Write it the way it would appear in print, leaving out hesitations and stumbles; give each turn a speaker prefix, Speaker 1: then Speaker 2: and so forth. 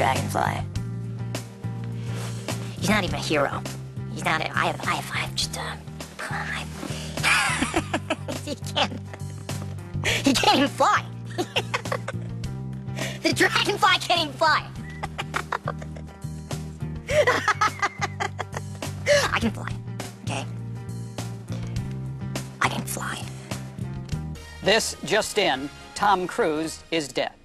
Speaker 1: dragonfly. He's not even a hero. He's not. I have just. He can't. He can't even fly. The dragonfly can't even fly. I can fly. Okay. I can fly.
Speaker 2: This just in: Tom Cruise is dead.